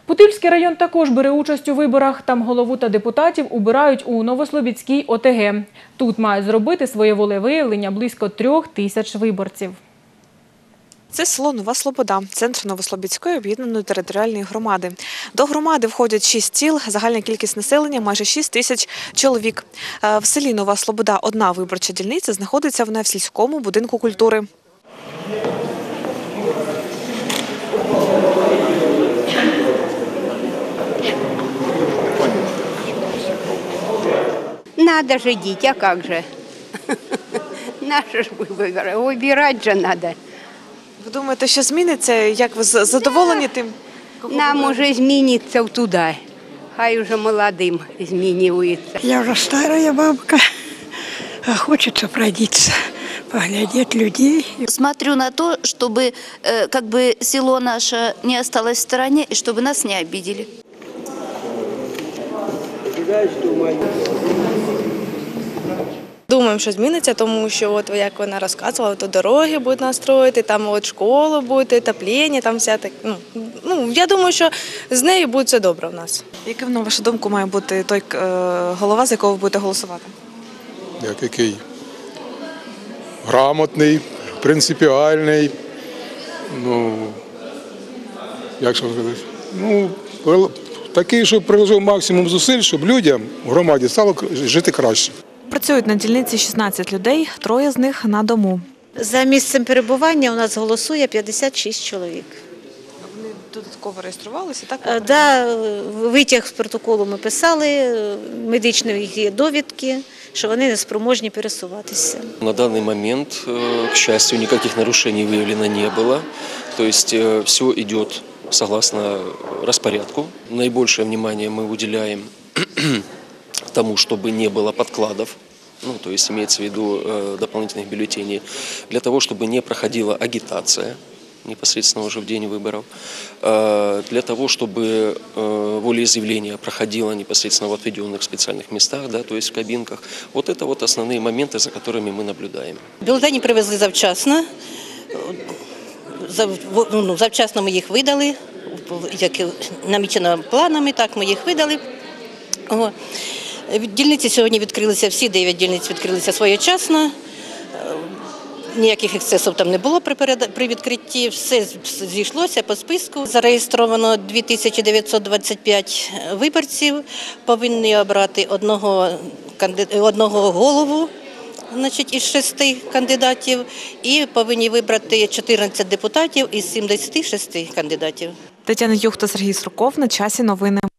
Путильський район також бере участь у виборах. Там голову та депутатів обирають у Новослобідській ОТГ. Тут мають зробити своє волевиявлення близько 3000 виборців. Це село Нова Слобода, центр Новослобідської об'єднаної територіальної громади. До громади входять 6 сіл, загальна кількість населення – майже 6000 чоловік. В селі Нова Слобода одна виборча дільниця, знаходиться вона в сільському будинку культури. Надо же идти, а как же? Наши ж выборы, выбирать же надо. Ви думаєте, що зміниться? Як ви задоволені тим? Нам уже измениться туда. Хай уже молодым изменивается. Я уже старая бабка, а хочется пройдиться, поглядеть людей. Смотрю на то, чтобы село наше не осталось в стороне и чтобы нас не обидели. Думаємо, що зміниться, тому що, як вона розказувала, то дороги будуть настроїти, там школа буде, отоплення, там вся так. Я думаю, що з нею буде все добре в нас. Яким, на вашу думку, має бути той голова, за якого ви будете голосувати? Який? Грамотний, принципіальний, як сказати, такий, щоб приложив максимум зусиль, щоб людям в громаді стало жити краще. Працюють на дільниці 16 людей, 3 з них на дому. За місцем перебування у нас голосує 56 чоловік. Вони додатково реєструвалися, так? Да, витяг з протоколу ми писали, медичні довідки, що вони не спроможні пересуватися. На данный момент, к счастью, никаких нарушений выявлено не было. То есть все идет согласно распорядку. Наибольшее внимание мы уделяем тому, чтобы не было подкладов, то есть имеется в виду дополнительных бюллетеней, для того, чтобы не проходила агитация непосредственно уже в день выборов, для того, чтобы волеизъявление проходило непосредственно в отведенных специальных местах, то есть в кабинках. Вот это основные моменты, за которыми мы наблюдаем. Бюлетені привезли завчасно, завчасно ми їх видали, як намічено планами, так ми їх видали. Дільниці сьогодні відкрилися, всі 9 дільниць відкрилися своєчасно. Ніяких ексцесів там не було при відкритті, все зійшлося по списку. Зареєстровано 2925 виборців, повинні обрати одного голову із 6 кандидатів і повинні вибрати 14 депутатів із 76 кандидатів. Тетяна Юхта, Сергій Сурков. На часі новини.